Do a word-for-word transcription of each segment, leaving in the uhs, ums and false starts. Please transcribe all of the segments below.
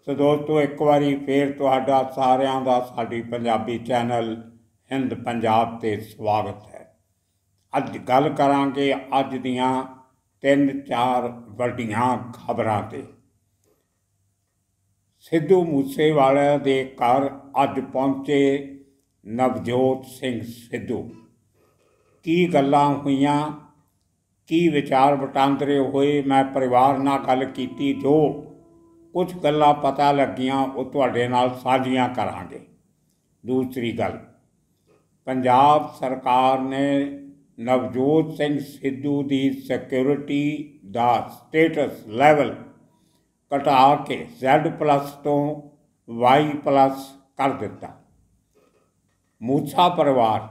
सो दोस्तों एक बारी फिर तुहाडा सारिਆਂ ਦਾ साडी पंजाबी चैनल हिंद पंजाब ते स्वागत है। अज गल करांगे अज दियां तीन चार वड्डियां खबरां ते। सिद्धू मूसेवाले दे घर अज पहुंचे नवजोत सिंह सिद्धू। की गल्लां होईयां, की विचार वटांदरे होए, मैं परिवार नाल गल कीती, जो कुछ गल्लां पता लगियां वो तुहाडे नाल साझियां करांगे। दूसरी गल, पंजाब सरकार ने नवजोत सिंह सिद्धू की सिक्योरिटी का स्टेटस लैवल घटा के जैड प्लस तो वाई प्लस कर दिता। मूसा परिवार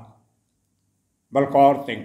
बलकौर सिंह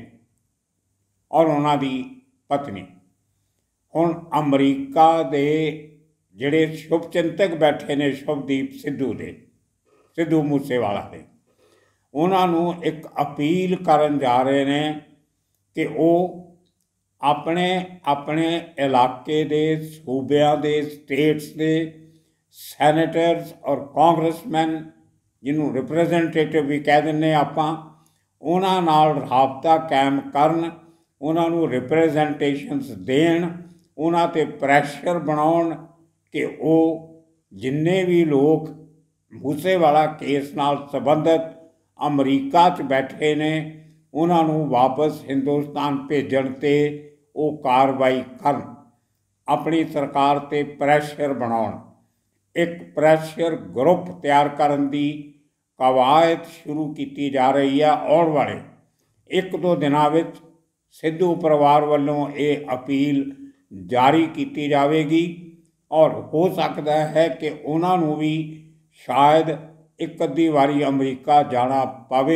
और उन्होंने पत्नी हुण अमरीका दे जिहड़े शुभ चिंतक बैठे ने शुभदीप सिद्धू दे सिद्धू मूसेवाला दे, उन्होंने एक अपील करन जा रहे ने कि वो अपने अपने इलाके दे सूबियां दे स्टेट्स दे सैनेटर्स और कांग्रेसमैन, जिन्हों रिप्रैजेंटेटिव भी कह दिंदे आपां, उन्हां नाल राबता कायम करन, उन्होंने रिप्रैजेंटेशनस देण, उन्हां ते प्रैशर बनाउण कि वो जिन्ने भी लोग मूसेवाला केस नाल संबंधित अमरीका च बैठे ने उन्होंने वापस हिंदुस्तान भेजण ते वो कार्रवाई करन, अपनी सरकार ते प्रैशर बनाउण। एक प्रैशर ग्रुप तैयार करन दी कवायद शुरू की जा रही है। आउण वाले एक दो दिनां विच सिद्धू परिवार वालों ये अपील जारी की जाएगी और हो सकता है कि उन्होंने भी शायद एक अद्धी वारी अमरीका जाना पवे।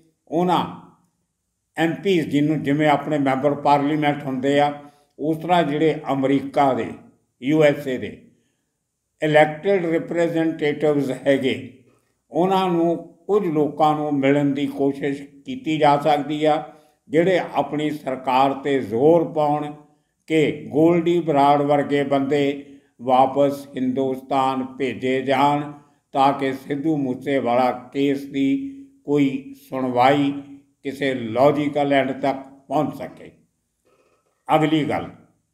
उन्होंने एम पी जिन्हों जिमें अपने मैंबर पार्लीमेंट होंदे आ, उस तरह जिहड़े अमरीका दे यू एस ए दे इलैक्टेड रिप्रैजेंटेटिव्स हैगे, उन्होंने कुछ लोगों को मिलण की कोशिश की जा सकती है, जिहड़े अपनी सरकार ते जोर पाउण कि गोल्डी बराड़ वर्गे बंदे वापस हिंदुस्तान भेजे जान ताकि सिद्धू मूसेवाला केस की कोई सुनवाई किसी लॉजिकल एंड तक पहुँच सके। अगली गल,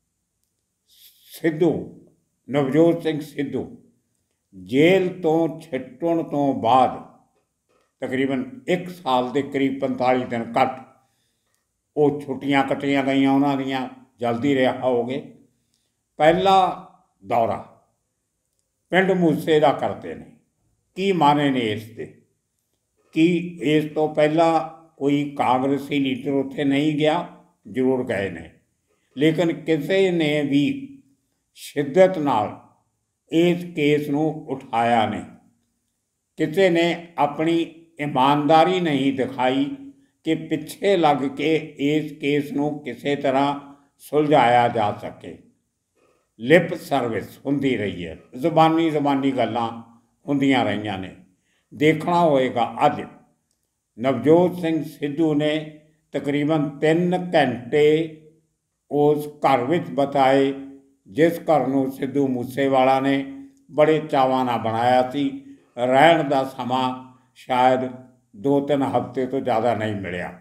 सिद्धू नवजोत सिंह सिद्धू जेल तो छिट्टण तो बाद तकरीबन एक साल के करीब पंताली दिन घट वो छुट्टियां कटियां गई उन्होंने, जल्दी रिहा हो गए। पहला दौरा पिंड मूसे का करते हैं, की माने ने इसके, कि इस तो पहला कोई कांग्रेसी लीडर उत्थे नहीं गया, जरूर गए ने, लेकिन किसी ने भी शिद्दत नाल इस केस नूं उठाया नहीं, किसी ने अपनी ईमानदारी नहीं दिखाई कि पिछे लग के इस केस नूं किसी तरह सुलझाया जा सके। लिप सर्विस होंदी रही है, जबानी जबानी गल्लां होंदियां रहियां ने। देखना होएगा अज नवजोत सिंह सिद्धू ने तकरीबन तीन घंटे उस घर विच बताए जिस घर नूं सिद्धू मूसेवाला ने बड़े चावां नाल बनाया सी। रहण दा समा शायद दो तीन हफ्ते तो ज़्यादा नहीं मिलिया।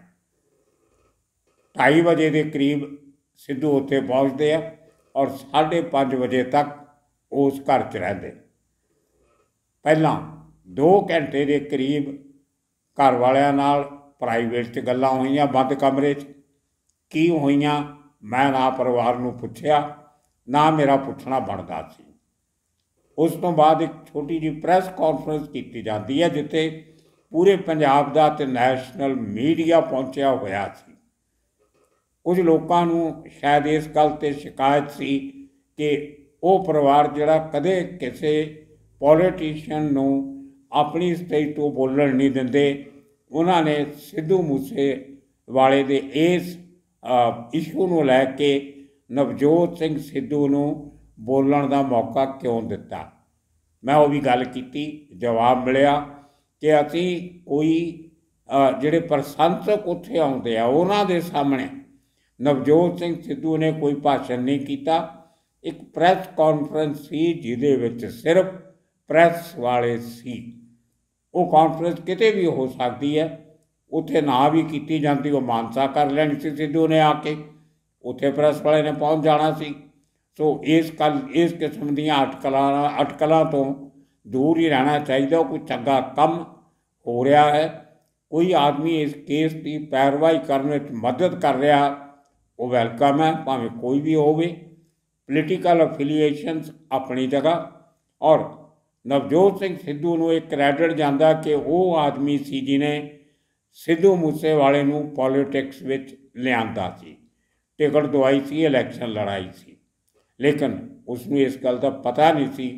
ढाई बजे के करीब सिद्धू उत्थे पहुँचते हैं और साढ़े पाँच बजे तक उस घर च रहते। पहला दो घंटे के करीब घर वालियां नाल प्राइवेट च गल्लां होईयां बंद कमरे च। की होईयां मैं ना परिवार नूं पुछया, ना मेरा पुछना बनता सी। उस तो बाद एक छोटी जी प्रैस कॉन्फ्रेंस की जाती है जिथे पूरे पंजाब का ते नैशनल मीडिया पहुंचा होया सी। कुछ लोगों को शायद इस गल ते शिकायत सी कि वो परिवार जिहड़ा कदे किसी पॉलिटिशियन नूं अपनी स्टेज तो बोलण नहीं दिंदे, उन्होंने सिद्धू मूसेवाले दे इस इशू नूं लैके नवजोत सिंह सिद्धू नूं बोलण दा मौका क्यों दिता। मैं वो भी गल की, जवाब मिलिया कि असी कोई जिहड़े प्रशंसक उत्थे आउंदे आ उन्हां दे सामने नवजोत सिंह सिद्धू ने कोई भाषण नहीं किया। एक प्रैस कॉन्फ्रेंस सी जिहदे विच सिर्फ ਪ੍ਰੈਸ ਵਾਲੇ ਸੀ। ਉਹ ਕਾਨਫਰੰਸ ਕਿਤੇ ਵੀ ਹੋ ਸਕਦੀ ਹੈ, ਉੱਥੇ ਨਾ ਵੀ ਕੀਤੀ ਜਾਂਦੀ, ਉਹ ਮਾਨਸਾ ਕਰ ਲੈਣੀ ਸੀ ਸਿੱਧੂ ਨੇ ਆ ਕੇ, ਉੱਥੇ ਪ੍ਰੈਸ ਵਾਲੇ ਨੇ ਪਹੁੰਚ ਜਾਣਾ ਸੀ। ਸੋ ਇਸ ਕੱਲ ਇਸ ਕਿਸਮ ਦੀਆਂ ਅਟਕਲਾਂ ਅਟਕਲਾਂ ਤੋਂ ਦੂਰ ਹੀ ਰਹਿਣਾ ਚਾਹੀਦਾ। ਕੋਈ ਚੰਗਾ ਕੰਮ ਹੋ ਰਿਹਾ ਹੈ, ਕੋਈ ਆਦਮੀ ਇਸ ਕੇਸ ਦੀ ਪੈਰਵਾਈ ਕਰਨ ਵਿੱਚ ਮਦਦ ਕਰ ਰਿਹਾ, ਉਹ ਵੈਲਕਮ ਹੈ, ਭਾਵੇਂ ਕੋਈ ਵੀ ਹੋਵੇ। ਪੋਲੀਟੀਕਲ ਅਫੀਲੀਏਸ਼ਨਸ ਆਪਣੀ ਜਗ੍ਹਾ, ਔਰ ਨਵਜੋਤ ਸਿੰਘ ਸਿੱਧੂ ਨੂੰ ਇਹ ਕ੍ਰੈਡਿਟ ਜਾਂਦਾ ਕਿ ਉਹ ਆਦਮੀ ਸੀ ਜਿਹਨੇ ਸਿੱਧੂ ਮੂਸੇਵਾਲੇ ਨੂੰ ਪੋਲੀਟਿਕਸ ਵਿੱਚ ਲਿਆਂਦਾ ਸੀ, ਟਿਕਟ ਦਵਾਈ ਸੀ, ਇਲੈਕਸ਼ਨ ਲੜਾਈ ਸੀ, ਲੇਕਿਨ ਉਸਨੂੰ ਇਸ ਗੱਲ ਦਾ ਪਤਾ ਨਹੀਂ ਸੀ।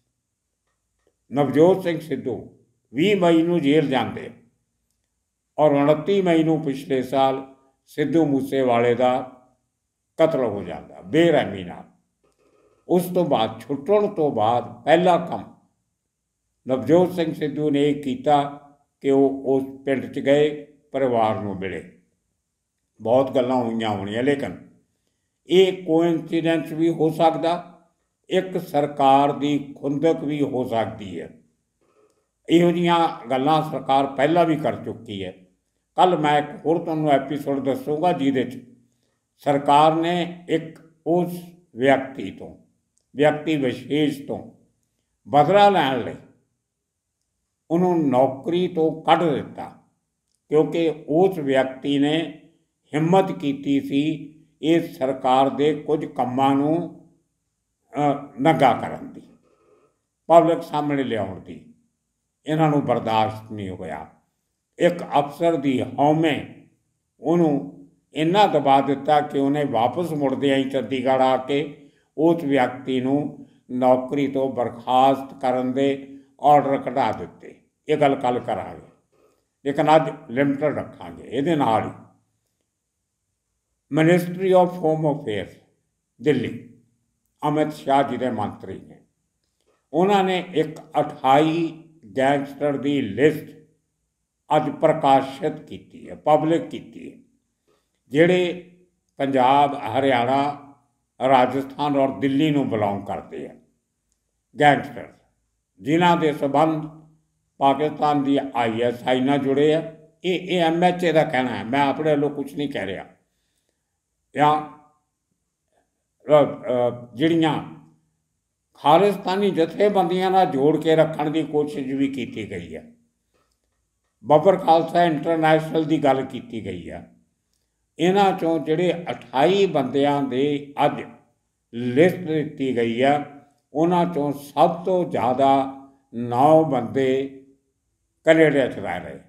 ਨਵਜੋਤ ਸਿੰਘ ਸਿੱਧੂ ਵੀਹ ਮਈ ਨੂੰ ਜੇਲ੍ਹ ਜਾਂਦੇ, ਔਰ ਉਨੱਤੀ ਮਈ ਨੂੰ ਪਿਛਲੇ ਸਾਲ ਸਿੱਧੂ ਮੂਸੇਵਾਲੇ ਦਾ ਕਤਲ ਹੋ ਜਾਂਦਾ ਬੇਰਹਿਮੀ ਨਾਲ। ਉਸ ਤੋਂ ਬਾਅਦ ਛੁੱਟਣ ਤੋਂ ਬਾਅਦ ਪਹਿਲਾ ਕੰਮ ਨਵਜੋਤ ਸਿੰਘ ਸਿੱਧੂ ਨੇ ਇਹ ਕੀਤਾ ਕਿ ਉਹ ਉਸ ਪਿੰਡ 'ਚ ਗਏ, ਪਰਿਵਾਰ ਨੂੰ ਮਿਲੇ। ਬਹੁਤ ਗੱਲਾਂ ਹੋਈਆਂ ਹੋਣੀਆਂ, ਲੇਕਿਨ ਇਹ ਕੋਇਨਸੀਡੈਂਸ ਵੀ ਹੋ ਸਕਦਾ, ਇੱਕ ਸਰਕਾਰ ਦੀ ਖੁੰਦਕ ਵੀ ਹੋ ਸਕਦੀ ਹੈ। ਇਹੋ ਜਿਹੀਆਂ ਗੱਲਾਂ ਸਰਕਾਰ ਪਹਿਲਾਂ ਵੀ ਕਰ ਚੁੱਕੀ ਹੈ। ਕੱਲ੍ਹ ਮੈਂ ਇੱਕ ਹੋਰ ਤੁਹਾਨੂੰ ਐਪੀਸੋਡ ਦੱਸੂਗਾ ਜਿਹਦੇ 'ਚ ਸਰਕਾਰ ਨੇ ਇੱਕ ਉਸ ਵਿਅਕਤੀ ਤੋਂ ਵਿਅਕਤੀ ਵਿਸ਼ੇਸ਼ ਤੋਂ ਬਦਲਾ ਲੈਣ ਲਈ ਉਹਨੂੰ ਨੌਕਰੀ ਤੋਂ ਕੱਢ ਦਿੱਤਾ, ਕਿਉਂਕਿ ਉਸ ਵਿਅਕਤੀ ਨੇ ਹਿੰਮਤ ਕੀਤੀ ਸੀ ਇਸ ਸਰਕਾਰ ਦੇ ਕੁਝ ਕੰਮਾਂ ਨੂੰ ਨੰਗਾ ਕਰਨ ਦੀ, ਪਬਲਿਕ ਸਾਹਮਣੇ ਲਿਆਉਣ ਦੀ। ਇਹਨਾਂ ਨੂੰ ਬਰਦਾਸ਼ਤ ਨਹੀਂ ਹੋਇਆ। ਇੱਕ ਅਫਸਰ ਦੀ ਹਉਮੈ ਉਹਨੂੰ ਇੰਨਾ ਦਬਾ ਦਿੱਤਾ ਕਿ ਉਹਨੇ ਵਾਪਸ ਮੁੜਦਿਆਂ ਹੀ ਚੰਡੀਗੜ੍ਹ ਆ ਕੇ ਉਸ ਵਿਅਕਤੀ ਨੂੰ ਨੌਕਰੀ ਤੋਂ ਬਰਖਾਸਤ ਕਰਨ ਦੇ ਆਰਡਰ ਕਢਾ ਦਿੱਤੇ। ਇਹ ਗੱਲ ਕੱਲ੍ਹ ਕਰਾਂਗੇ, ਲੇਕਿਨ ਅੱਜ ਲਿਮਟਡ ਰੱਖਾਂਗੇ। ਇਹਦੇ ਨਾਲ ਹੀ ministry of home affairs Delhi, Amit Shah ji ਦੇ ਮੰਤਰੀ ਨੇ, ਉਹਨਾਂ ਨੇ ਇੱਕ ਅਠਾਈ ਗੈਂਗਸਟਰ ਦੀ ਲਿਸਟ ਅੱਜ ਪ੍ਰਕਾਸ਼ਿਤ ਕੀਤੀ ਹੈ, ਪਬਲਿਕ ਕੀਤੀ ਹੈ, ਜਿਹੜੇ ਪੰਜਾਬ, ਹਰਿਆਣਾ, ਰਾਜਸਥਾਨ ਔਰ ਦਿੱਲੀ ਨੂੰ ਬਿਲੋਂਗ ਕਰਦੇ ਆ। ਗੈਂਗਸਟਰ ਜਿਨ੍ਹਾਂ ਦੇ ਸੰਬੰਧ ਪਾਕਿਸਤਾਨ ਦੀ ਆਈ ਐਸ ਆਈ ਨਾਲ ਜੁੜੇ ਆ। ਇਹ ਇਹ ਐਮ ਐਚ ਏ ਦਾ ਕਹਿਣਾ ਹੈ, ਮੈਂ ਆਪਣੇ ਵੱਲੋਂ ਕੁਛ ਨਹੀਂ ਕਹਿ ਰਿਹਾ। ਜਾਂ ਜਿਹੜੀਆਂ ਖਾਲਿਸਤਾਨੀ ਜਥੇਬੰਦੀਆਂ ਨਾਲ ਜੋੜ ਕੇ ਰੱਖਣ ਦੀ ਕੋਸ਼ਿਸ਼ ਵੀ ਕੀਤੀ ਗਈ ਹੈ। ਬੱਬਰ ਖਾਲਸਾ ਇੰਟਰਨੈਸ਼ਨਲ ਦੀ ਗੱਲ ਕੀਤੀ ਗਈ ਹੈ। ਇਹਨਾਂ 'ਚੋਂ ਜਿਹੜੇ ਅਠਾਈ ਬੰਦਿਆਂ ਦੇ ਅੱਜ ਲਿਸਟ ਦਿੱਤੀ ਗਈ ਹੈ, ਉਹਨਾਂ 'ਚੋਂ ਸਭ ਤੋਂ ਜ਼ਿਆਦਾ ਨੌ ਬੰਦੇ ਕੈਨੇਡਾ 'ਚ ਰਹਿ ਰਹੇ।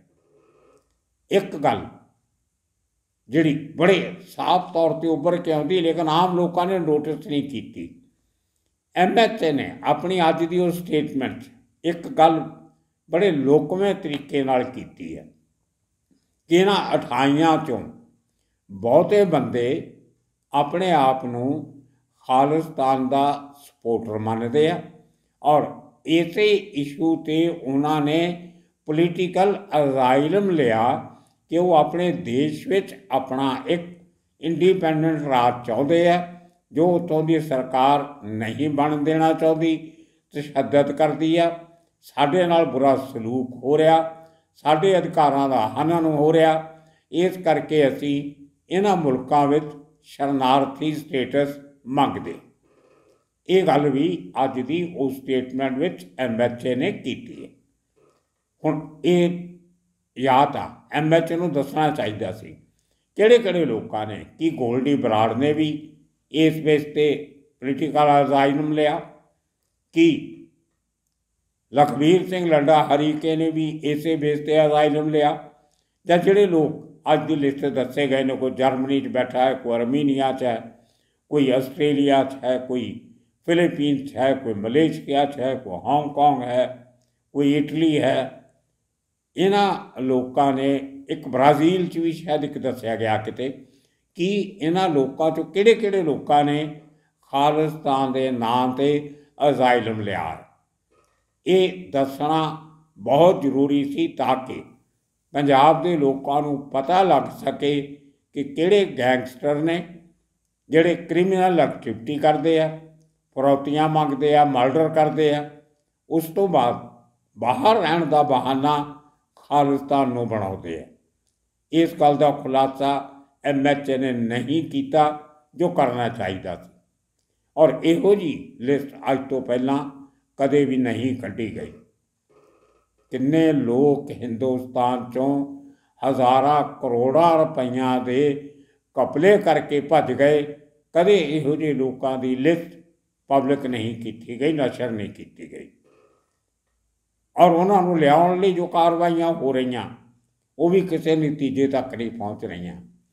ਇੱਕ ਗੱਲ ਜਿਹੜੀ ਬੜੇ ਸਾਫ਼ ਤੌਰ 'ਤੇ ਉੱਭਰ ਕੇ ਆਉਂਦੀ, ਲੇਕਿਨ ਆਮ ਲੋਕਾਂ ਨੇ ਨੋਟਿਸ ਨਹੀਂ ਕੀਤੀ। ਐਮ ਐਚ ਏ ਨੇ ਆਪਣੀ ਅੱਜ ਦੀ ਉਹ ਸਟੇਟਮੈਂਟ 'ਚ ਇੱਕ ਗੱਲ ਬੜੇ ਲੋਕਵੇਂ ਤਰੀਕੇ ਨਾਲ ਕੀਤੀ ਹੈ ਕਿ ਇਹਨਾਂ ਅਠਾਈਆਂ 'ਚੋਂ ਬਹੁਤੇ ਬੰਦੇ ਆਪਣੇ ਆਪ ਨੂੰ ਖਾਲਿਸਤਾਨ ਦਾ ਸਪੋਰਟਰ ਮੰਨਦੇ ਆ, ਔਰ ਇਸੇ ਇਸ਼ੂ 'ਤੇ ਉਹਨਾਂ ਨੇ ਪੋਲੀਟੀਕਲ ਅਜ਼ਾਈਲਮ ਲਿਆ ਕਿ ਉਹ ਆਪਣੇ ਦੇਸ਼ ਵਿੱਚ ਆਪਣਾ ਇੱਕ ਇੰਡੀਪੈਂਡੈਂਟ ਰਾਜ ਚਾਹੁੰਦੇ ਆ, ਜੋ ਉੱਥੋਂ ਦੀ ਸਰਕਾਰ ਨਹੀਂ ਬਣ ਦੇਣਾ ਚਾਹੁੰਦੀ, ਤਸ਼ੱਦਦ ਕਰਦੀ ਆ, ਸਾਡੇ ਨਾਲ ਬੁਰਾ ਸਲੂਕ ਹੋ ਰਿਹਾ, ਸਾਡੇ ਅਧਿਕਾਰਾਂ ਦਾ ਹਨਨ ਹੋ ਰਿਹਾ। ਇਸ ਕਰਕੇ ਅਸੀਂ ਇਹਨਾਂ ਮੁਲਕਾਂ ਵਿੱਚ ਸ਼ਰਨਾਰਥੀ ਸਟੇਟਸ ਮੰਗਦੇ। ਇਹ ਗੱਲ ਵੀ ਅੱਜ ਦੀ ਉਸ ਸਟੇਟਮੈਂਟ ਵਿੱਚ ਐਮ ਐਚ ਏ ਨੇ ਕੀਤੀ ਹੈ। ਹੁਣ ਇਹ ਜਾਂ ਤਾਂ ਐਮ ਐਚ ਏ ਨੂੰ ਦੱਸਣਾ ਚਾਹੀਦਾ ਸੀ ਕਿਹੜੇ ਕਿਹੜੇ ਲੋਕਾਂ ਨੇ, ਕੀ ਗੋਲਡੀ ਬਰਾੜ ਨੇ ਵੀ ਇਸ ਬੇਸ 'ਤੇ ਪੋਲੀਟੀਕਲ ਅਜ਼ਾਈਲਮ ਲਿਆ, ਕੀ ਲਖਬੀਰ ਸਿੰਘ ਲੰਡਾ ਹਰੀਕੇ ਨੇ ਵੀ ਇਸੇ ਬੇਸ 'ਤੇ ਅਜ਼ਾਈਲਮ ਲਿਆ, ਜਾਂ ਜਿਹੜੇ ਲੋਕ ਅੱਜ ਦੀ ਲਿਸਟ ਦੱਸੇ ਗਏ ਨੇ, ਕੋਈ ਜਰਮਨੀ 'ਚ ਬੈਠਾ ਹੈ, ਕੋਈ ਅਰਮੀਨੀਆ 'ਚ ਹੈ, ਕੋਈ ਆਸਟ੍ਰੇਲੀਆ 'ਚ ਹੈ, ਕੋਈ ਫਿਲੀਪੀਨਸ 'ਚ ਹੈ, ਕੋਈ ਮਲੇਸ਼ੀਆ 'ਚ ਹੈ, ਕੋਈ ਹਾਂਗਕਾਂਗ ਹੈ, ਕੋਈ ਇਟਲੀ ਹੈ। ਇਹਨਾਂ ਲੋਕਾਂ ਨੇ, ਇੱਕ ਬ੍ਰਾਜ਼ੀਲ 'ਚ ਵੀ ਸ਼ਾਇਦ ਇੱਕ ਦੱਸਿਆ ਗਿਆ ਕਿਤੇ, ਕਿ ਇਹਨਾਂ ਲੋਕਾਂ 'ਚੋਂ ਕਿਹੜੇ ਕਿਹੜੇ ਲੋਕਾਂ ਨੇ ਖਾਲਿਸਤਾਨ ਦੇ ਨਾਂ 'ਤੇ ਅਜ਼ਾਈਲਮ ਲਿਆ। ਇਹ ਦੱਸਣਾ ਬਹੁਤ ਜ਼ਰੂਰੀ ਸੀ ਤਾਂ ਕਿ ਪੰਜਾਬ ਦੇ ਲੋਕਾਂ ਨੂੰ ਪਤਾ ਲੱਗ ਸਕੇ ਕਿ ਕਿਹੜੇ ਗੈਂਗਸਟਰ ਨੇ ਜਿਹੜੇ ਕ੍ਰਿਮੀਨਲ ਐਕਟੀਵਿਟੀ ਕਰਦੇ ਆ, ਫਰੌਤੀਆਂ ਮੰਗਦੇ ਆ, ਮਰਡਰ ਕਰਦੇ ਆ, उस तो बाद बाहर रहने का बहाना खालिस्तान नूं बनाउंदे है। इस गल का खुलासा एम एच ए ने नहीं किया जो करना चाहिए सी, और इहो जी लिस्ट अज तो पहला कदे भी नहीं कढ़ी गई। किन्ने लोग हिंदुस्तान चों हज़ारां करोड़ां रुपइयां दे कपले करके भज गए, कदे इहो जिहे लोकां दी लिस्ट पब्लिक नहीं की गई, नशर नहीं की गई। और उन्होंने लियाउण लई जो कार्रवाइयां हो रही वो भी किसी नतीजे तक नहीं पहुँच रही।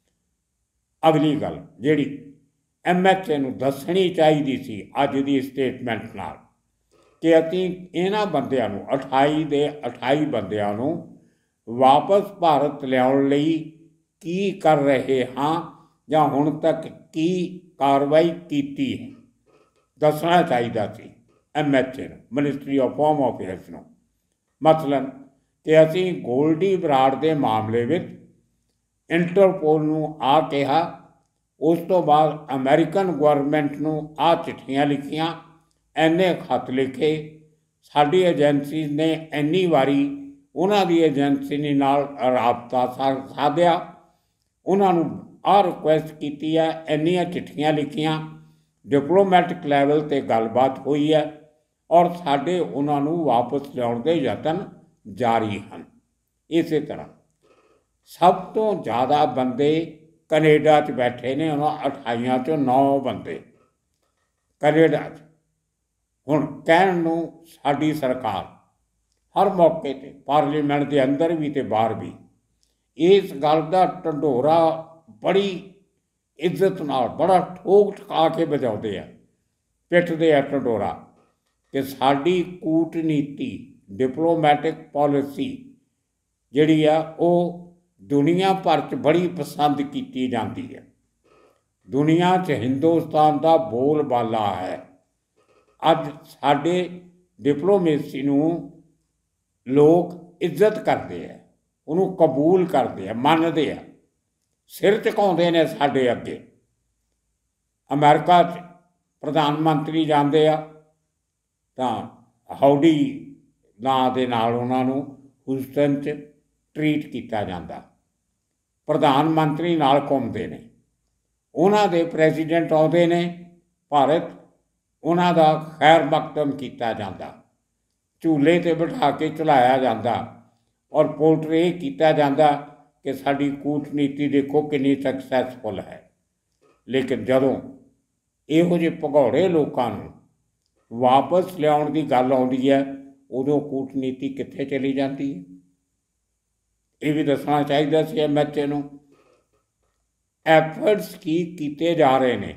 अगली गल जिहड़ी एम एच ए नूं दसणी चाहिदी सी अज दी स्टेटमेंट नाल कि असीं इन्हां बंदियां नूं अठाई दे अठाई बंदियां नूं वापस भारत लियाउण लई की कर रहे हाँ जां हुण तक की कार्रवाई कीती है, दसना चाहिए सी एम एच ए नूं, मिनिस्ट्री ऑफ होम अफेयर्स नूं। मसलन कि असीं गोल्डी बराड़ के मामले में इंटरपोल नूं आ कहा, उस तो बाद अमेरिकन गवर्नमेंट नूं आ चिट्ठियां लिखियां, इन्ने खत लिखे, साडी एजेंसी ने इन्नी वारी उन्हां दी एजेंसी नाल राबता साधिया, उन्हां नूं आ रिक्वेस्ट की है, इन्नियां चिट्ठियां लिखियां, डिप्लोमैटिक लैवल ते गलबात हुई है और साडे उन्हां नूं वापस लियाउण दे यतन जारी हैं। इस तरह सब तो ज़्यादा बंदे कनेडा च बैठे ने, उन्होंने अठाइयां चों नौ बंदे कनेडा च। हुण कहण नूं साडी सरकार हर मौके ते पार्लीमेंट के अंदर भी ते बाहर भी इस गल का ढंढोरा बड़ी इज्जत नाल बड़ा ठोक ठका के बजाउंदे आ, पिटदे आ ढंढोरा कि साडी कूटनीति डिप्लोमैटिक पॉलिसी जिहड़ी आ वो दुनिया भर च बड़ी पसंद की जाती है। दुनिया च हिंदुस्तान का बोलबाला है। अज साडे डिप्लोमेसी नूं लोग इज्जत करते हैं, उन्होंने कबूल करते हैं, मानते हैं, सिर झुकाउंदे ने साडे अगे। अमेरिका च प्रधानमंत्री जाते आ तां हाउडी नां दे नाल उन्हां नूं ह्यूस्टन च ट्रीट किया जाता, प्रधानमंत्री नाल घूमते ने, उन्हां दे प्रेसीडेंट आउंदे ने भारत, उन्हां दा खैर मकदम किया जाता, झूले ते बिठा के चलाया जाता और पोर्ट्रे किया जाता कि साडी कूटनीति देखो कितनी सक्सैसफुल है। लेकिन जदों इहो जिहे भगौड़े लोकां नूं वापस लियाउण दी गल आउंदी है, उदों कूटनीति कित्थे चली जाती है, ये भी दसना चाहिए सी एम एच ए नूं। एफर्ट्स की कीते जा रहे हैं,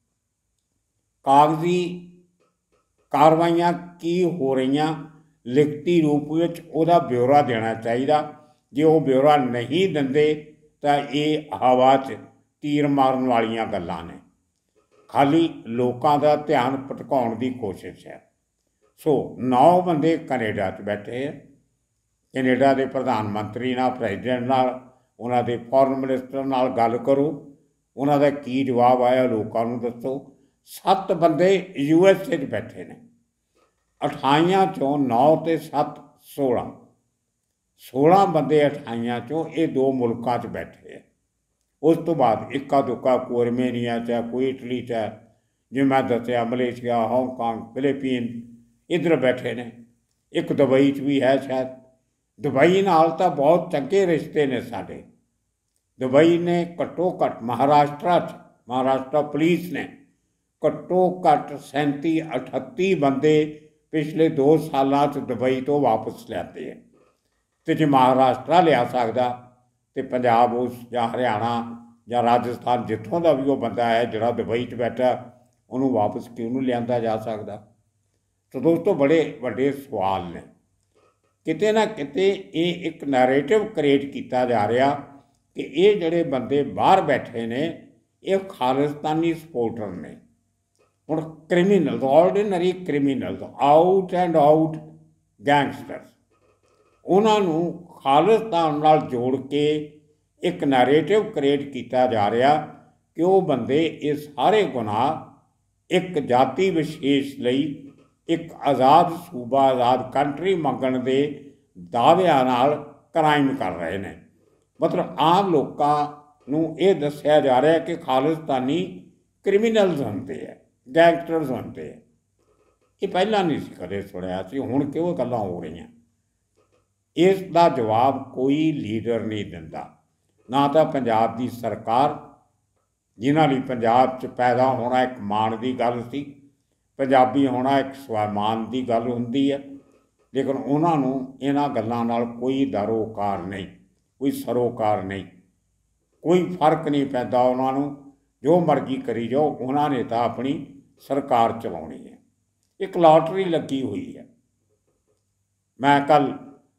कागजी कार्रवाइयां की हो रही, लिखती रूप में उहदा ब्यौरा देना चाहिए। जो वो ब्यौरा नहीं देंदे तो ये हवा च तीर मारन वालियां गल्लां ने, खाली लोगों का ध्यान भटकाउण की कोशिश है। सो नौ बंदे कनेडा च बैठे हैं, कनेडा के प्रधानमंत्री नाल, प्रेजिडेंट नाल, उन्हां दे फॉरेन मिनिस्टर नाल गल करो, उन्हां दा की जवाब आया लोगों नूं दसो। सत्त बंदे यू एस ए बैठे ने, अठाइयां चों नौ ते सत्त सोलह सोलह बंदे अठाइयां चों ये दो मुल्कां च बैठे हैं। उस तो बाद इक्का दुक्का कोई आर्मेनिया च, कोई इटली च, जिवें मैं दस्सिया मलेशिया, हांगकांग, फिलीपीन इधर बैठे ने, एक दुबई च भी है शायद। दुबई नाल तां बहुत चंगे रिश्ते ने साडे। दुबई ने घट्टो घट्ट महाराष्ट्र च महाराष्ट्र पुलिस ने घट्टो घट्ट सैंती अठत्ती बंदे पिछले दो सालों च दुबई तो वापस लियाते हैं। तो जे महाराष्ट्र लिया सकदा तो पंजाब उस जां हरियाणा जां राजस्थान जित्थों का भी वो बंदा है जिहड़ा दुबई च बैठा, उन्होंने वापस क्यों नहीं लिया जा सकता। तो दोस्तों बड़े वड्डे सवाल ने। किते ना किते ये एक नैरेटिव क्रिएट किया जा रहा कि ये जिहड़े बंदे बाहर बैठे ने ये खालिस्तानी सपोर्टर ने। हुण criminal, ordinary criminal, out and out gangsters, उन्होंने खालिस्तान नाल जोड़ के एक नैरेटिव क्रिएट किया जा रहा कि वो बंदे ये सारे गुनाह एक जाति विशेष लई एक आज़ाद सूबा आज़ाद कंट्री मंगण के दाविਆਂ नाल क्राइम कर रहे हैं। मतलब आम लोगों नूं ये दस्सिया जा रहा है कि खालिस्तानी क्रिमिनल्स होंदे है, गैंगस्टर्स होंदे है। ये पहला नहीं सी कदे सुनिया सी, हुण क्यों गल्लां हो रही। इस दा जवाब कोई लीडर नहीं दिंदा, ना तो पंजाब की सरकार जिन्हां लई पंजाब च पैदा होना एक माण की गल सी, पंजाबी होना एक स्वाभिमान की गल हुंदी है, लेकिन उन्होंने इन्हां गल्लां नाल कोई दरोकार नहीं, कोई सरोकार नहीं, कोई फर्क नहीं पैदा उन्होंने। जो मर्जी करी जाओ, उन्होंने तो अपनी सरकार चलाउणी है। एक लॉटरी लगी हुई है। मैं कल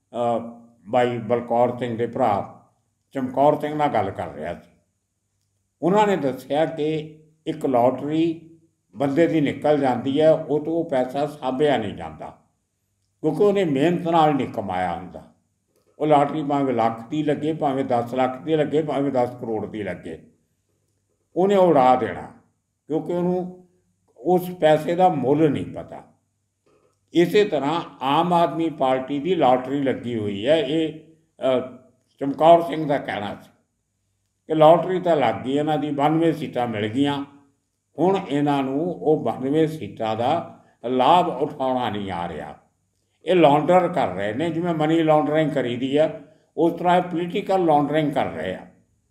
भाई बलकौर सिंह के भरा चमकौर सिंह नाल गल कर रहा सी, उन्होंने दस्सिया कि एक लॉटरी बंदे की निकल जाती है, वो तो वो पैसा साभिया नहीं जाता, क्योंकि उन्हें मेहनत नाल नहीं कमाया हुंदा। वो लॉटरी भावें लख की लगे, भावें दस लख की लगे, भावें दस करोड़ की लगे, उन्हें उड़ा देना, क्योंकि उन्होंने उस पैसे का मुल नहीं पता। इस तरह आम आदमी पार्टी की लॉटरी लगी हुई है। ये चमकौर सिंह का कहना से कि लॉटरी तो लग गई, इन्हों की बानवे सीटां मिल गई, हुण इन्हों वो बानवे सीटां का लाभ उठाना नहीं आ रहा। ये लॉन्डर कर रहे हैं, जिवें मनी लॉन्डरिंग करी दी है, उस तरह पोलीटिकल लॉन्डरिंग कर रहे हैं।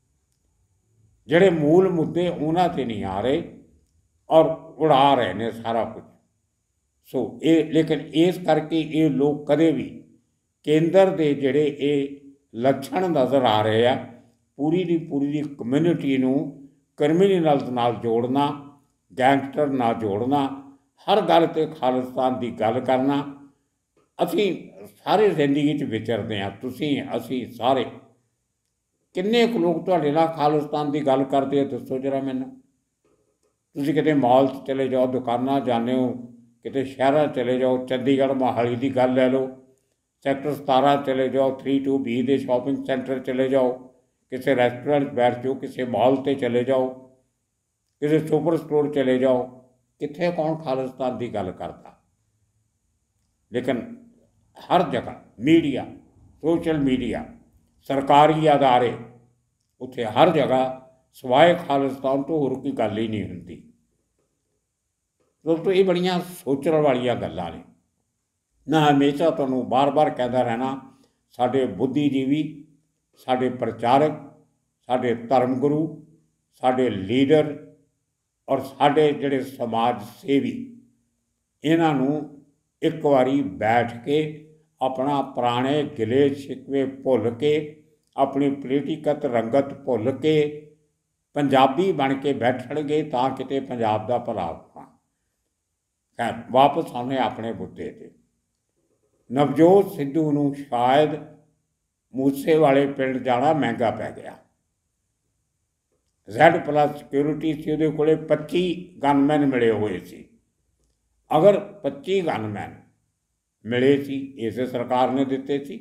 जिहड़े मूल मुद्दे उन्हां ते नहीं आ रहे और उड़ा रहे हैं सारा कुछ। सो ये लेकिन इस करके ये लोग कदे भी केंद्र के जिहड़े ये लक्षण नज़र आ रहे हैं, पूरी दी पूरी दी कम्यूनिटी नूं क्रिमिनल्स नाल जोड़ना, गैंगस्टर नाल जोड़ना, हर गल ते खालिस्तान की गल करना। असी सारे जिंदगी च विचरते हैं, तुसीं असी सारे किन्ने कुछ लोग तुहाडे नाल खालिस्तान की गल करते हैं, दसो जरा मैनूं। तुसीं किते मॉल च चले जाओ, दुकानां जाने हो, किते शहरां चले जाओ, चंडीगढ़ मोहाली की गल लै लो, सैक्टर सतारा चले जाओ, थ्री टू बी दे शॉपिंग सेंटर चले जाओ, किसी रेस्टोरेंट बैठ जाओ, किसी मॉल ते चले जाओ, किसी सुपर स्टोर चले जाओ, कित्थे कौन खालिस्तान की गल करता। लेकिन हर जगह मीडिया, सोशल मीडिया, सरकारी अदारे, उत्थे हर जगह सवाए खालिस्तान तो होर कोई गल ही नहीं हुंदी। दोस्तों, ये बड़ियां सोचण वालियां गल्लां ने। मैं हमेशा तुहानूं बार बार कहता रहना, साडे बुद्धिजीवी, साडे प्रचारक, साडे धर्मगुरु, साडे लीडर और साडे जिहड़े समाज सेवी, इन्हां नूं एक बारी बैठ के अपना पुराने गिले शिकवे भुल के, अपनी पोलीटिकत रंगत भुल के पंजाबी बन के बैठणगे तां किते पंजाब दा भला होना। खैर, वापस आने अपने मुद्दे ते। नवजोत सिद्धू नूं शायद मूसे वाले पिंड जाना महंगा पै गया। जैड प्लस सिक्योरिटी सी, उहदे कोले पच्ची गनमैन मिले हुए सी। अगर पच्ची गनमैन मिले सी, इस सरकार ने दिते सी।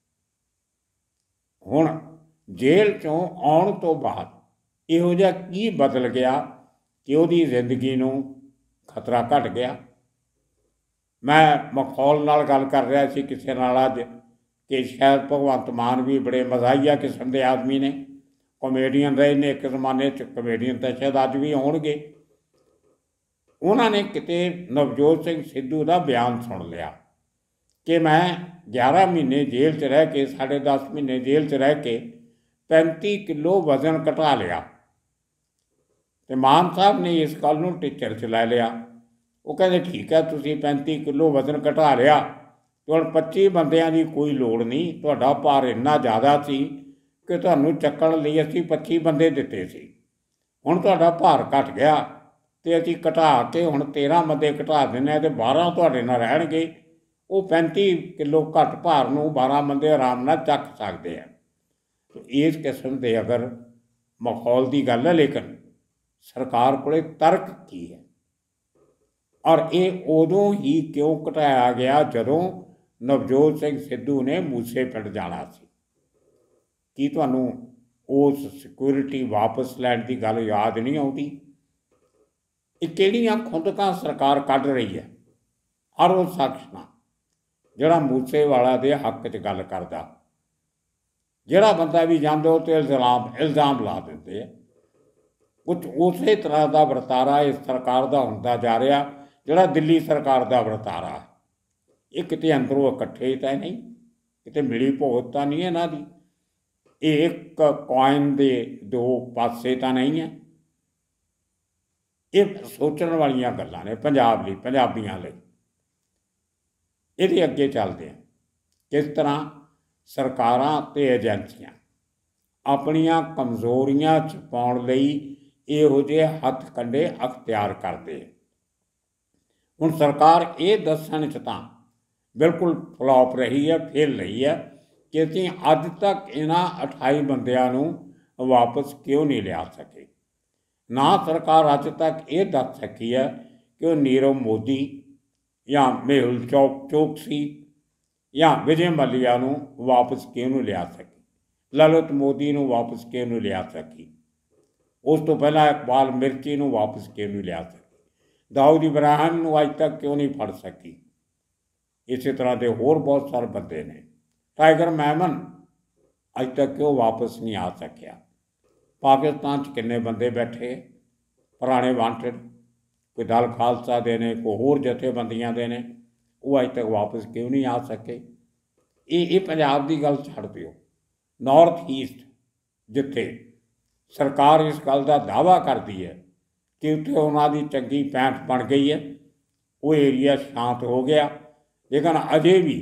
हुण जेल चों आउण तो बाद इहो जिहा की बदल गया कि उहदी जिंदगी नूं खतरा घट गया। मैं मखौल नाल गल कर रहा सी किसी नाल अज कि शायद भगवंत मान भी बड़े मज़ाहिया किस्म के आदमी ने, कॉमेडियन रहे ने एक जमाने च, कॉमेडियन तो शायद अज भी होणगे। उन्होंने किते नवजोत सिंह सिद्धू का बयान सुन लिया कि मैं ग्यारह महीने जेल च रह के, साढ़े दस महीने जेल च रह के पैंती किलो वजन घटा लिया। तो मान साहब ने इस गल नूं टिचर च लै लिया। वो कहते ठीक है, तुसीं पैंती किलो वजन घटा लिया, तो हुण पच्ची बंदियां की कोई लोड़ नहीं, तुहाडा भार इन्ना ज़्यादा सी कि तुहानूं चक्कण लई असीं पच्ची बंदे दित्ते सी, हुण तुहाडा भार घट गया तो असीं घटा के हुण तेरह बंदे घटा दिंदे ते बारह तुहाडे नाल रहणगे। वो पैंती किलो घट भार नूं बारह बंदे आराम नाल चक सकते हैं। तो इस किस्म के अगर माहौल की गल है, लेकिन सरकार कोले तर्क की है? और ये उदों ही क्यों घटाया गया जदों नवजोत सिंह सिद्धू ने मूसे पिंड जाना सी? की तुहानूं उस सिक्योरिटी वापस लैण की गल याद नहीं आउंदी? ये किहड़ियां खुंदकां सरकार कढ रही है? ਹਰ ਉਹ ਸ਼ਖਸ ਨਾਲ ਜਿਹੜਾ ਮੂਸੇਵਾਲਾ ਦੇ ਹੱਕ 'ਚ ਗੱਲ ਕਰਦਾ, ਜਿਹੜਾ ਬੰਦਾ ਵੀ ਜਾਂਦਾ ਉਹ 'ਤੇ ਇਲਜ਼ਾਮ ਇਲਜ਼ਾਮ ਲਾ ਦਿੰਦੇ ਆ। ਕੁਛ ਉਸੇ ਤਰ੍ਹਾਂ ਦਾ ਵਰਤਾਰਾ ਇਸ ਸਰਕਾਰ ਦਾ ਹੁੰਦਾ ਜਾ ਰਿਹਾ ਜਿਹੜਾ ਦਿੱਲੀ ਸਰਕਾਰ ਦਾ ਵਰਤਾਰਾ ਹੈ। ਇਹ ਕਿਤੇ ਅੰਦਰੋਂ ਇਕੱਠੇ ਤਾਂ ਨਹੀਂ, ਕਿਤੇ ਮਿਲੀ ਭੁਗਤ ਤਾਂ ਨਹੀਂ ਇਹਨਾਂ ਦੀ। ਇਹ ਇੱਕ ਕੋਇਨ ਦੇ ਦੋ ਪਾਸੇ ਤਾਂ ਨਹੀਂ ਹੈ। ਇਹ ਸੋਚਣ ਵਾਲੀਆਂ ਗੱਲਾਂ ਨੇ ਪੰਜਾਬ ਲਈ, ਪੰਜਾਬੀਆਂ ਲਈ। ਇਹਦੇ ਅੱਗੇ ਚੱਲਦੇ ਆ ਕਿਸ ਤਰ੍ਹਾਂ ਸਰਕਾਰਾਂ ਅਤੇ ਏਜੰਸੀਆਂ ਆਪਣੀਆਂ ਕਮਜ਼ੋਰੀਆਂ ਛੁਪਾਉਣ ਲਈ ਇਹੋ ਜਿਹੇ ਹੱਥ ਕੰਡੇ ਅਖਤਿਆਰ ਕਰਦੇ। ਹੁਣ ਸਰਕਾਰ ਇਹ ਦੱਸਣ 'ਚ ਤਾਂ ਬਿਲਕੁਲ ਫਲੋਪ ਰਹੀ ਹੈ, ਫੇਲ ਰਹੀ ਹੈ ਕਿ ਅਸੀਂ ਅੱਜ ਤੱਕ ਇਹਨਾਂ ਅਠਾਈ ਬੰਦਿਆਂ ਨੂੰ ਵਾਪਸ ਕਿਉਂ ਨਹੀਂ ਲਿਆ ਸਕੇ। ਨਾ ਸਰਕਾਰ ਅੱਜ ਤੱਕ ਇਹ ਦੱਸ ਸਕੀ ਹੈ ਕਿ ਉਹ ਨੀਰਵ ਮੋਦੀ ਜਾਂ ਮੇਹੁਲ ਚੌਕ ਚੌਕਸੀ ਜਾਂ ਵਿਜੇ ਮਲਿਆ ਨੂੰ ਵਾਪਸ ਕਿਉਂ ਨਹੀਂ ਲਿਆ ਸਕੀ, ਲਲਿਤ ਮੋਦੀ ਨੂੰ ਵਾਪਸ ਕਿਉਂ ਨਹੀਂ ਲਿਆ ਸਕੀ, ਉਸ ਤੋਂ ਪਹਿਲਾਂ ਇਕਬਾਲ ਮਿਰਚੀ ਨੂੰ ਵਾਪਸ ਕਿਉਂ ਨਹੀਂ ਲਿਆ ਸਕੀ, ਦਾਊਦ ਇਬਰਾਹਿਮ ਨੂੰ ਅੱਜ ਤੱਕ ਕਿਉਂ ਨਹੀਂ ਫੜ ਸਕੀ। ਇਸੇ ਤਰ੍ਹਾਂ ਦੇ ਹੋਰ ਬਹੁਤ ਸਾਰੇ ਬੰਦੇ ਨੇ। ਟਾਈਗਰ ਮੈਮਨ ਅੱਜ ਤੱਕ ਕਿਉਂ ਵਾਪਸ ਨਹੀਂ ਆ ਸਕਿਆ। ਪਾਕਿਸਤਾਨ 'ਚ ਕਿੰਨੇ ਬੰਦੇ ਬੈਠੇ ਪੁਰਾਣੇ ਵਾਂਟਡ, ਕੋਈ ਦਲ ਖਾਲਸਾ ਦੇ ਨੇ, ਕੋਈ ਹੋਰ ਜਥੇਬੰਦੀਆਂ ਦੇ ਨੇ, ਉਹ ਅੱਜ ਤੱਕ ਵਾਪਸ ਕਿਉਂ ਨਹੀਂ ਆ ਸਕੇ। ਇਹ ਇਹ ਪੰਜਾਬ ਦੀ ਗੱਲ ਛੱਡ ਦਿਓ। ਨਾਰਥ ਈਸਟ ਜਿੱਥੇ ਸਰਕਾਰ ਇਸ ਗੱਲ ਦਾ ਦਾਅਵਾ ਕਰਦੀ ਹੈ ਕਿ ਉੱਥੇ ਉਹਨਾਂ ਦੀ ਚੰਗੀ ਪੈਂਠ ਬਣ ਗਈ ਹੈ, ਉਹ ਏਰੀਆ ਸ਼ਾਂਤ ਹੋ ਗਿਆ, ਲੇਕਿਨ ਅਜੇ ਵੀ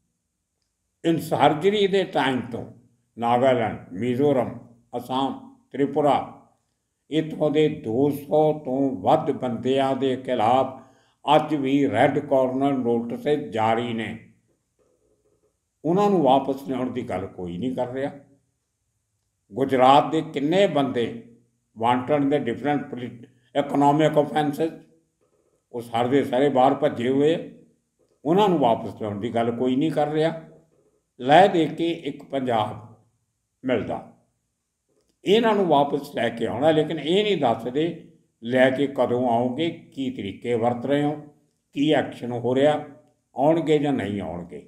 ਇਨਸਾਰਜਰੀ ਦੇ ਟਾਈਮ ਤੋਂ ਨਾਗਾਲੈਂਡ, ਮਿਜ਼ੋਰਮ, ਅਸਾਮ, ਤ੍ਰਿਪੁਰਾ ਇੱਥੋਂ ਦੇ ਦੋ ਸੌ ਤੋਂ ਵੱਧ ਬੰਦਿਆਂ ਦੇ ਖਿਲਾਫ ਅੱਜ ਵੀ ਰੈੱਡ ਕਾਰਨਰ ਨੋਟਿਸ ਜਾਰੀ ਨੇ। ਉਹਨਾਂ ਨੂੰ ਵਾਪਸ ਲਿਆਉਣ ਦੀ ਗੱਲ ਕੋਈ ਨਹੀਂ ਕਰ ਰਿਹਾ। ਗੁਜਰਾਤ ਦੇ ਕਿੰਨੇ ਬੰਦੇ ਵਾਂਟਡ ਦੇ ਡਿਫਰੈਂਟ ਇਕਨੋਮਿਕ ਓਫੈਂਸਿਸ, ਉਹ ਸਾਰੇ ਦੇ ਸਾਰੇ ਬਾਹਰ ਭੱਜੇ ਹੋਏ, ਉਹਨਾਂ ਨੂੰ ਵਾਪਸ ਲਿਆਉਣ ਦੀ ਗੱਲ ਕੋਈ ਨਹੀਂ ਕਰ ਰਿਹਾ। ਲੈ ਦੇ ਕੇ ਇੱਕ ਪੰਜਾਬ ਮਿਲਦਾ, ਇਹਨਾਂ ਨੂੰ ਵਾਪਸ ਲੈ ਕੇ ਆਉਣਾ, ਲੇਕਿਨ ਇਹ ਨਹੀਂ ਦੱਸਦੇ ਲੈ ਕੇ ਕਦੋਂ ਆਓਗੇ, ਕੀ ਤਰੀਕੇ ਵਰਤ ਰਹੇ ਹੋ, ਕੀ ਐਕਸ਼ਨ ਹੋ ਰਿਹਾ, ਆਉਣਗੇ ਜਾਂ ਨਹੀਂ ਆਉਣਗੇ।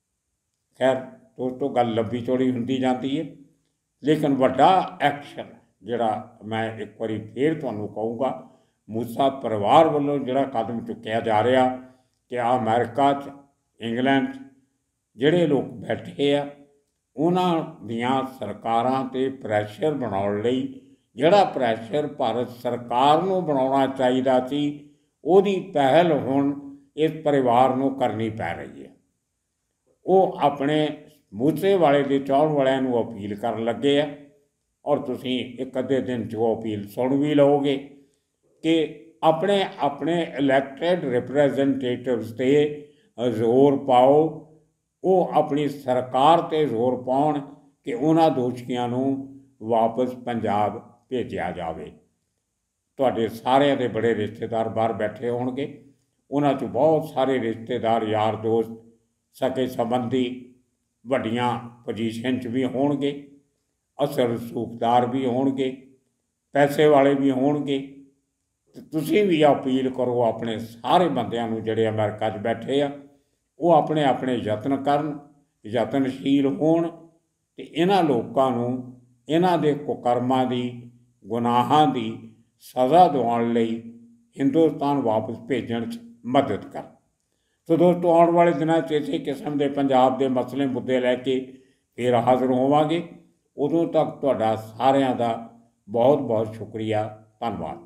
ਖੈਰ ਦੋਸਤੋ, ਗੱਲ ਲੰਬੀ ਚੌੜੀ ਹੁੰਦੀ ਜਾਂਦੀ ਹੈ, ਲੇਕਿਨ ਵੱਡਾ ਐਕਸ਼ਨ ਜਿਹੜਾ ਮੈਂ ਇੱਕ ਵਾਰੀ ਫੇਰ ਤੁਹਾਨੂੰ ਕਹੂੰਗਾ, ਮੂਸਾ ਪਰਿਵਾਰ ਵੱਲੋਂ ਜਿਹੜਾ ਕਦਮ ਚੁੱਕਿਆ ਜਾ ਰਿਹਾ ਕਿ ਆ ਅਮਰੀਕਾ 'ਚ, ਇੰਗਲੈਂਡ 'ਚ ਜਿਹੜੇ ਲੋਕ ਬੈਠੇ ਆ ਉਹਨਾਂ ਦੀਆਂ ਸਰਕਾਰਾਂ 'ਤੇ ਪ੍ਰੈਸ਼ਰ ਬਣਾਉਣ ਲਈ, ਜਿਹੜਾ ਪ੍ਰੈਸ਼ਰ ਭਾਰਤ ਸਰਕਾਰ ਨੂੰ ਬਣਾਉਣਾ ਚਾਹੀਦਾ ਸੀ, ਉਹਦੀ ਪਹਿਲ ਹੁਣ ਇਸ ਪਰਿਵਾਰ ਨੂੰ ਕਰਨੀ ਪੈ ਰਹੀ ਹੈ। ਉਹ ਆਪਣੇ ਮੂਸੇਵਾਲੇ ਦੇ ਚਾਹੁਣ ਵਾਲਿਆਂ ਨੂੰ ਅਪੀਲ ਕਰਨ ਲੱਗੇ ਆ, ਔਰ ਤੁਸੀਂ ਇੱਕ ਅੱਧੇ ਦਿਨ 'ਚ ਉਹ ਅਪੀਲ ਸੁਣ ਵੀ ਲਓਗੇ ਕਿ ਆਪਣੇ ਆਪਣੇ ਇਲੈਕਟਡ ਰਿਪਰੈਜ਼ੈਂਟੇਟਿਵਸ 'ਤੇ ਜ਼ੋਰ ਪਾਓ, ਉਹ ਆਪਣੀ ਸਰਕਾਰ 'ਤੇ ਜ਼ੋਰ ਪਾਉਣ ਕਿ ਉਹਨਾਂ ਦੋਸ਼ੀਆਂ ਨੂੰ ਵਾਪਸ ਪੰਜਾਬ ਭੇਜਿਆ ਜਾਵੇ। ਤੁਹਾਡੇ ਸਾਰਿਆਂ ਦੇ ਬੜੇ ਰਿਸ਼ਤੇਦਾਰ ਬਾਹਰ ਬੈਠੇ ਹੋਣਗੇ, ਉਹਨਾਂ 'ਚ ਬਹੁਤ ਸਾਰੇ ਰਿਸ਼ਤੇਦਾਰ, ਯਾਰ ਦੋਸਤ, ਸਕੇ ਸੰਬੰਧੀ ਵੱਡੀਆਂ ਪੋਜੀਸ਼ਨ 'ਚ ਵੀ ਹੋਣਗੇ, ਅਸਲ ਰਸੂਖਦਾਰ ਵੀ ਹੋਣਗੇ, ਪੈਸੇ ਵਾਲੇ ਵੀ ਹੋਣਗੇ। ਅਤੇ ਤੁਸੀਂ ਵੀ ਅਪੀਲ ਕਰੋ ਆਪਣੇ ਸਾਰੇ ਬੰਦਿਆਂ ਨੂੰ ਜਿਹੜੇ ਅਮਰੀਕਾ 'ਚ ਬੈਠੇ ਆ, ਉਹ ਆਪਣੇ ਆਪਣੇ ਯਤਨ ਕਰਨ, ਯਤਨਸ਼ੀਲ ਹੋਣ ਅਤੇ ਇਹਨਾਂ ਲੋਕਾਂ ਨੂੰ ਇਹਨਾਂ ਦੇ ਕੁਕਰਮਾਂ ਦੀ, ਗੁਨਾਹਾਂ ਦੀ ਸਜ਼ਾ ਦਿਵਾਉਣ ਲਈ ਹਿੰਦੁਸਤਾਨ ਵਾਪਸ ਭੇਜਣ 'ਚ ਮਦਦ ਕਰਨ। ਸੋ ਦੋਸਤੋ, ਆਉਣ ਵਾਲੇ ਦਿਨਾਂ 'ਚ ਇਸੇ ਕਿਸਮ ਦੇ ਪੰਜਾਬ ਦੇ ਮਸਲੇ ਮੁੱਦੇ ਲੈ ਕੇ ਫਿਰ ਹਾਜ਼ਰ ਹੋਵਾਂਗੇ। ਉਦੋਂ ਤੱਕ ਤੁਹਾਡਾ ਸਾਰਿਆਂ ਦਾ ਬਹੁਤ ਬਹੁਤ ਸ਼ੁਕਰੀਆ, ਧੰਨਵਾਦ।